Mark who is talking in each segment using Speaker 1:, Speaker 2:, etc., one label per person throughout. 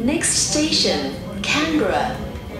Speaker 1: Next station, Canberra.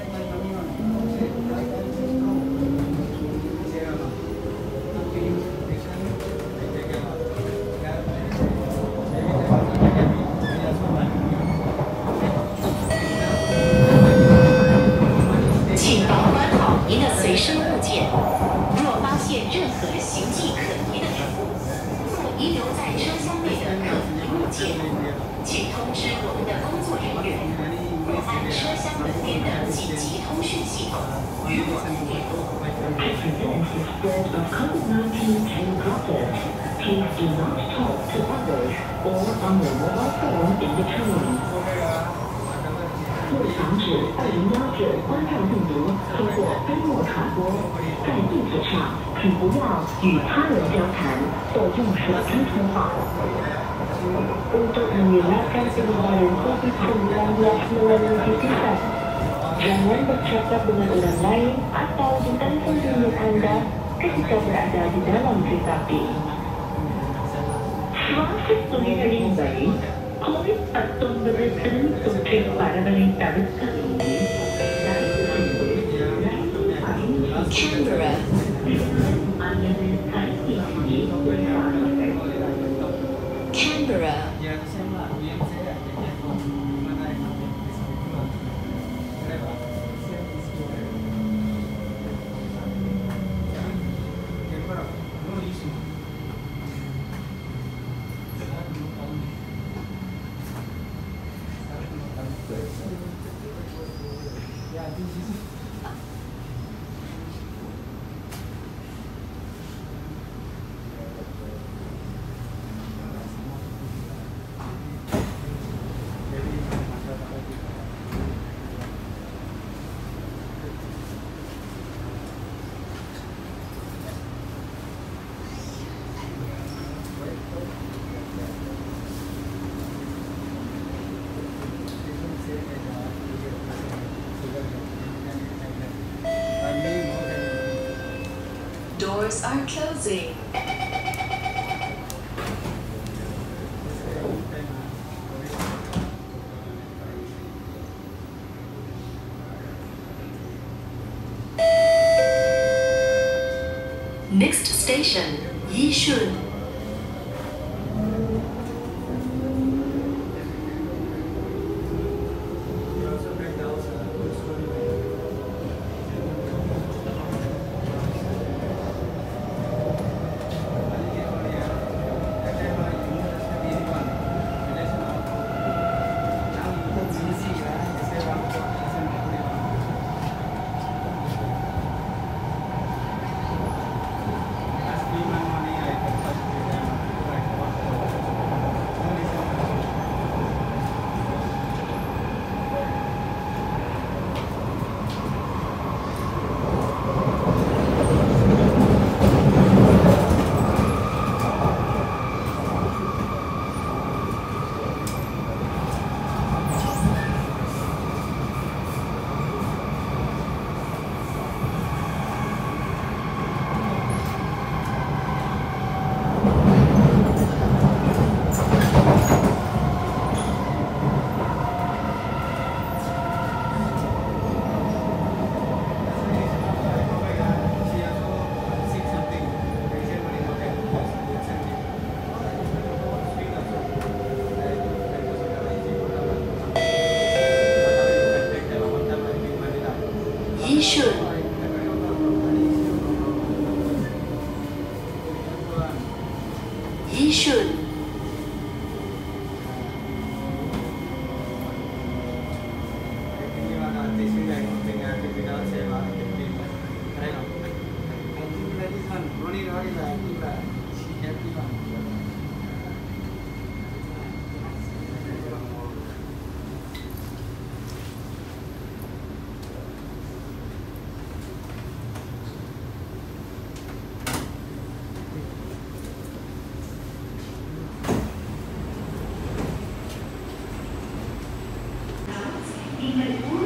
Speaker 2: Please do not talk to others or on your mobile phone in the train. 为防止2019冠状病毒通过飞沫传播，在地铁上请不要与他人交谈或用手机通话。Untuk menghilangkan penyebaran COVID-19 melalui disinfektan, jangan bercakap dengan orang lain atau di telefon bimbit Anda ketika berada di dalam kereta api. Suatu tulisan baik, COVID-19 untuk para balita besar ini
Speaker 1: Canberra. Canberra. Doors are closing. Next station, Yishun. Yishun. Yishun.
Speaker 2: Tinggal